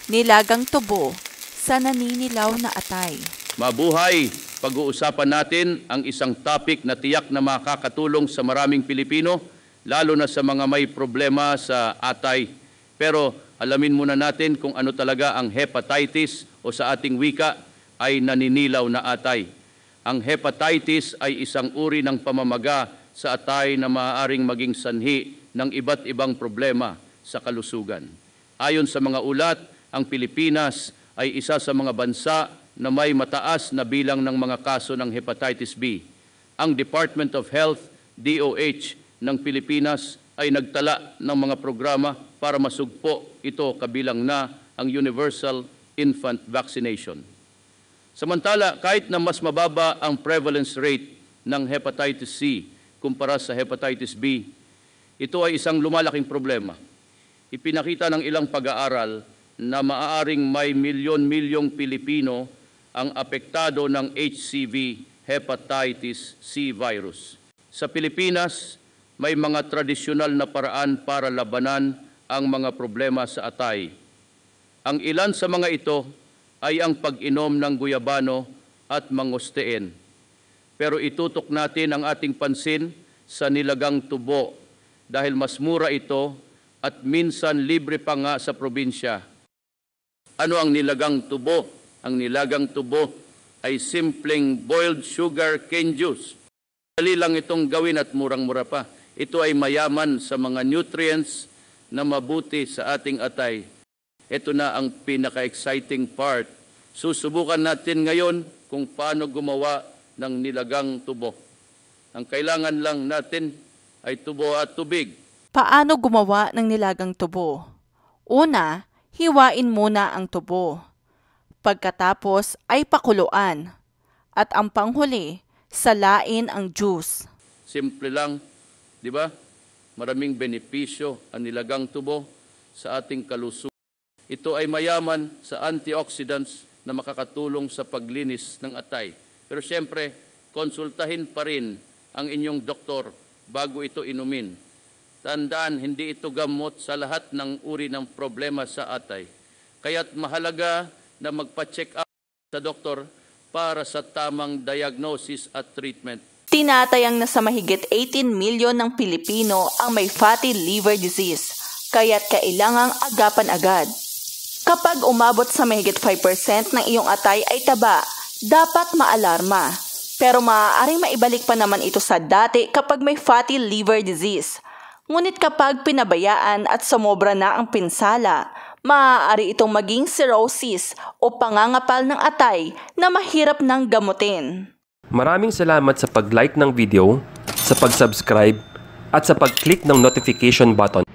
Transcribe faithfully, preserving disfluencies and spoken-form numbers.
Nilagang tubo sa naninilaw na atay. Mabuhay! Pag-uusapan natin ang isang topic na tiyak na makakatulong sa maraming Pilipino, lalo na sa mga may problema sa atay. Pero alamin muna natin kung ano talaga ang hepatitis o sa ating wika ay naninilaw na atay. Ang hepatitis ay isang uri ng pamamaga sa atay na maaaring maging sanhi ng iba't ibang problema sa kalusugan. Ayon sa mga ulat, ang Pilipinas ay isa sa mga bansa na may mataas na bilang ng mga kaso ng hepatitis B. Ang Department of Health, D O H, ng Pilipinas ay nagtala ng mga programa para masugpo ito kabilang na ang Universal Infant Vaccination. Samantala, kahit na mas mababa ang prevalence rate ng hepatitis C kumpara sa hepatitis B, ito ay isang lumalaking problema. Ipinakita ng ilang pag-aaral na maaaring may milyon-milyong Pilipino ang apektado ng H C V hepatitis C virus. Sa Pilipinas, may mga tradisyonal na paraan para labanan ang mga problema sa atay. Ang ilan sa mga ito ay ang pag-inom ng guyabano at mangosteen. Pero itutok natin ang ating pansin sa nilagang tubo dahil mas mura ito at minsan libre pa nga sa probinsya. Ano ang nilagang tubo? Ang nilagang tubo ay simpleng boiled sugar cane juice. Dali lang itong gawin at murang-mura pa. Ito ay mayaman sa mga nutrients na mabuti sa ating atay. Ito na ang pinaka-exciting part. Susubukan natin ngayon kung paano gumawa ng nilagang tubo. Ang kailangan lang natin ay tubo at tubig. Paano gumawa ng nilagang tubo? Una, hiwain muna ang tubo. Pagkatapos ay pakuluan. At ang panghuli, salain ang juice. Simple lang, di ba? Maraming benepisyo ang nilagang tubo sa ating kalusugan. Ito ay mayaman sa antioxidants na makakatulong sa paglinis ng atay. Pero siyempre, konsultahin pa rin ang inyong doktor bago ito inumin. Tandaan, hindi ito gamot sa lahat ng uri ng problema sa atay. Kaya't mahalaga na magpa-check up sa doktor para sa tamang diagnosis at treatment. Tinatayang na sa mahigit eighteen milyon ng Pilipino ang may fatty liver disease, kaya't kailangang agapan agad. Kapag umabot sa mahigit five percent ng iyong atay ay taba, dapat maalarma. Pero maaaring maibalik pa naman ito sa dati kapag may fatty liver disease. Ngunit kapag pinabayaan at sumobra na ang pinsala, maaari itong maging cirrhosis o pangangapal ng atay na mahirap nang gamutin. Maraming salamat sa pag-like ng video, sa pag-subscribe, at sa pag-click ng notification button.